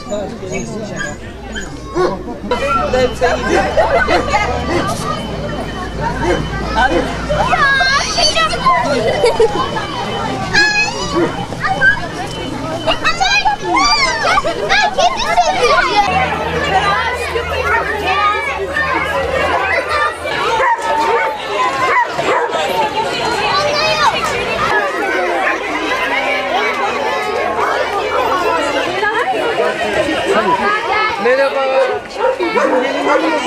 Merhaba. Bizim gelin var mı?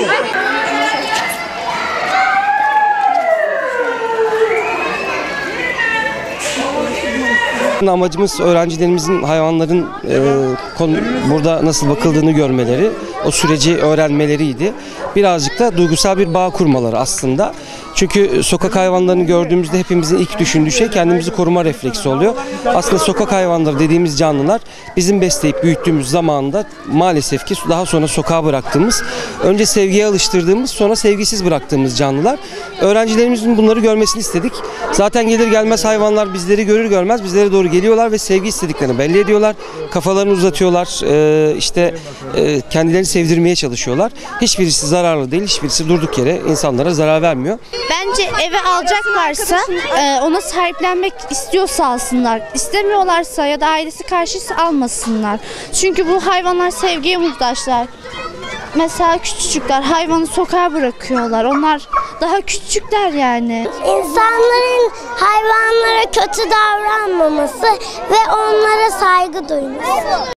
Amacımız öğrencilerimizin hayvanların burada nasıl bakıldığını görmeleri, o süreci öğrenmeleriydi. Birazcık da duygusal bir bağ kurmaları aslında. Çünkü sokak hayvanlarını gördüğümüzde hepimizin ilk düşündüğü şey kendimizi koruma refleksi oluyor. Aslında sokak hayvanları dediğimiz canlılar bizim besleyip büyüttüğümüz zamanında maalesef ki daha sonra sokağa bıraktığımız, önce sevgiye alıştırdığımız, sonra sevgisiz bıraktığımız canlılar. Öğrencilerimizin bunları görmesini istedik. Zaten gelir gelmez hayvanlar bizleri görür görmez bizlere doğru geliyorlar ve sevgi istediklerini belli ediyorlar. Kafalarını uzatıyorlar, kendilerini sevdirmeye çalışıyorlar. Hiçbirisi zararlı değil, hiçbirisi durduk yere insanlara zarar vermiyor. Bence eve alacaklarsa ona sahiplenmek istiyorsa alsınlar. İstemiyorlarsa ya da ailesi karşıysa almasınlar. Çünkü bu hayvanlar sevgiye muhtaçlar. Mesela küçücükler hayvanı sokağa bırakıyorlar. Onlar daha küçükler yani. İnsanların hayvanlara kötü davranmaması ve onlara saygı duyması.